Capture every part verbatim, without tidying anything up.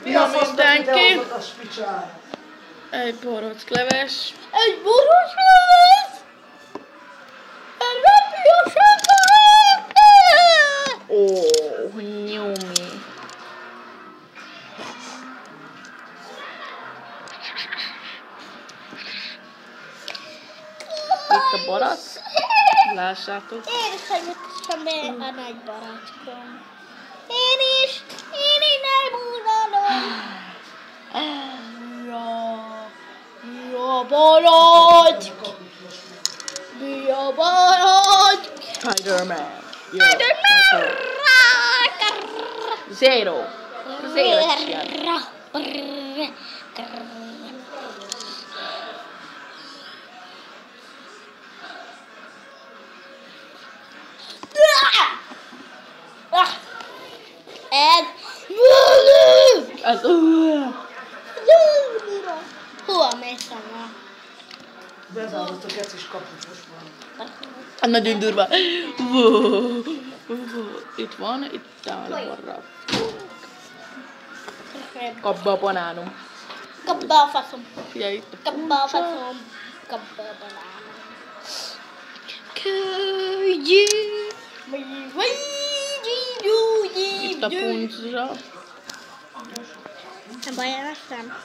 Na mindenki. Egy borockleves. Egy borockleves? Egy vepiasak Ó, nyumi. Itt a barack. Lássátok. Én is megmutassam a nagy barackon. Én is, én is nem uradom. Ja, ja, barack. Ja, barack. Spider-Man. Spider-Man. Zero. Zero. Ez Ez hova mész a Bezárult a gecis kaput most már. nagyon durva. Wow. Itt van, itt áll a barra. Kap be a banánom. Kap be a faszom. Figyelj itt. Kap be a faszom. Kap be a banánom. Kölyű. Itt a puncsra. Nem baj, elveszem.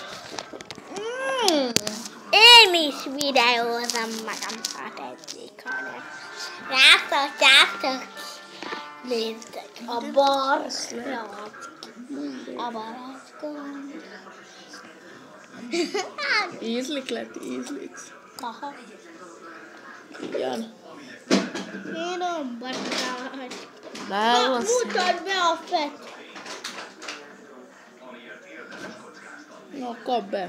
Mm. Én is videózom magam, ha tetszik, hanem. Látok, látok. Nézzük, a barack. A barackon. Ízlik lett, ízlik. Aha. Igen. Én a barack. Válasz. Mutasd be a fett. Na, kap be.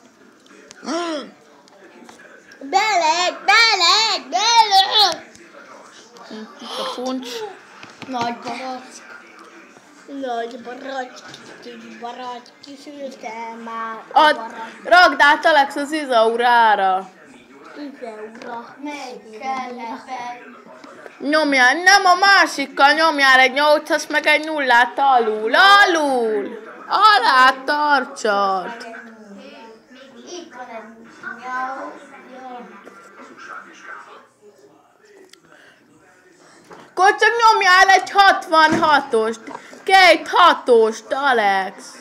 Beleg, beleg, beleg. Itt a puncs. Nagy barack. Nagy barack. Kis barack. Kisültem már a Ad, barack. ragd át Alex az izaurára. Izeura. Meg kellett. Nyomjál, nem a másikkal nyomjál egy nyolcas, meg egy nullát alul. Alul! Alá tartsad. Itt van egy nyolc. Akkor csak nyomjál egy hatvanhatost. Két hatost, Alex.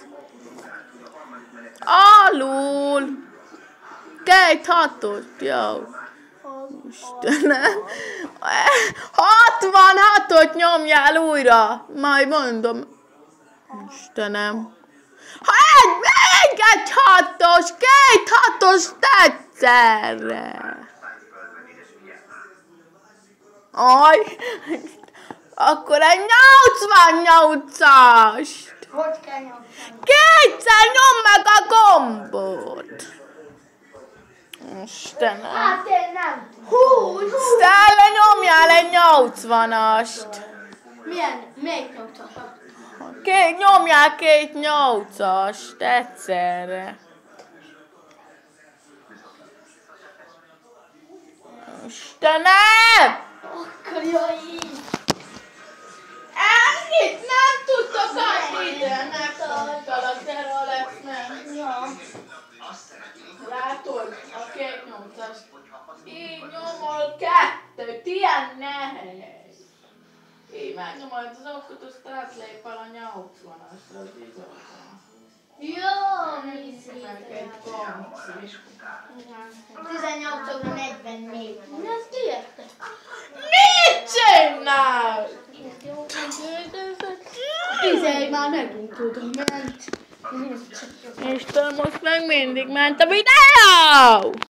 Alul. Két hatost, jó. Istenem. hatvanhatot nyomjál újra. Majd mondom. Istenem. Ha egy, még egy hatos, két hatos egyszerre. Aj. Akkor egy nyolcvannyolcast. Hogy kell nyomni? Kétszer nyom meg a gombot. Istenem. Hát én nem. Húsz. Stella, nyomjál egy nyolcvanast. Milyen? Még nyolcasat? Két, nyomjál két nyolcast egyszerre. Istenem! Akkor jaj így. Ennyit nem tudtok adni ide, ne karakter Alex, nem. Ja. Látod? A két nyolcast. Így nyomol kettőt, ilyen nehéz. Így megnyomod az okot, azt átlépel a nyolcvanasra, az igazán. Jó, mi Meg egy pont is. tizennyolcra negyvennégy. Mi az érted? Mit csinál? Tizegy már megint tudom, ment. Istenem, most meg mindig ment a videó!